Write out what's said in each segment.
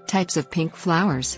Types of pink flowers.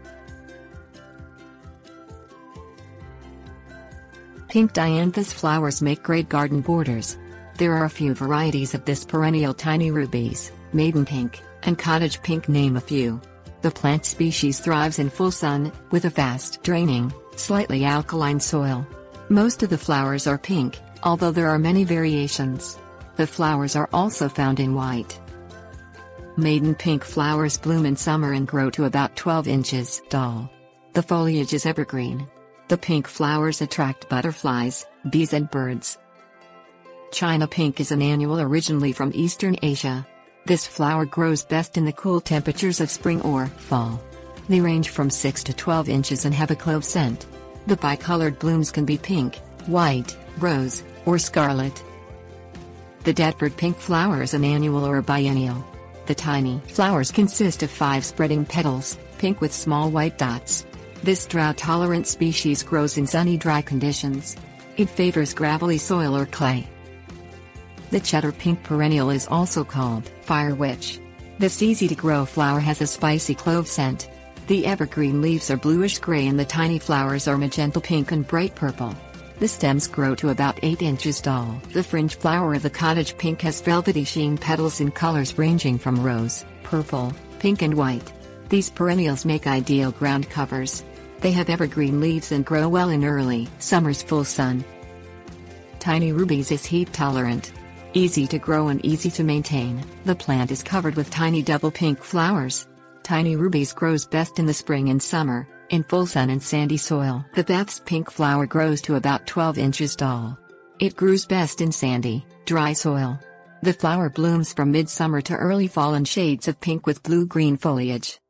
Pink Dianthus flowers make great garden borders. There are a few varieties of this perennial: tiny rubies, maiden pink, and cottage pink, name a few. The plant species thrives in full sun, with a fast draining, slightly alkaline soil. Most of the flowers are pink, although there are many variations. The flowers are also found in white. Maiden pink flowers bloom in summer and grow to about 12 inches tall. The foliage is evergreen. The pink flowers attract butterflies, bees and birds. China pink is an annual originally from Eastern Asia. This flower grows best in the cool temperatures of spring or fall. They range from 6 to 12 inches and have a clove scent. The bicolored blooms can be pink, white, rose, or scarlet. The Deptford pink flower is an annual or a biennial. The tiny flowers consist of 5 spreading petals, pink with small white dots. This drought-tolerant species grows in sunny, dry conditions. It favors gravelly soil or clay. The cheddar pink perennial is also called fire witch. This easy-to-grow flower has a spicy clove scent. The evergreen leaves are bluish-gray and the tiny flowers are magenta pink and bright purple. The stems grow to about 8 inches tall. The fringe flower of the cottage pink has velvety sheen petals in colors ranging from rose, purple, pink and white. These perennials make ideal ground covers. They have evergreen leaves and grow well in early summer's full sun. Tiny rubies is heat tolerant. Easy to grow and easy to maintain, the plant is covered with tiny double pink flowers. Tiny rubies grows best in the spring and summer, in full sun and sandy soil. The Beth's pink flower grows to about 12 inches tall. It grows best in sandy, dry soil. The flower blooms from midsummer to early fall in shades of pink with blue-green foliage.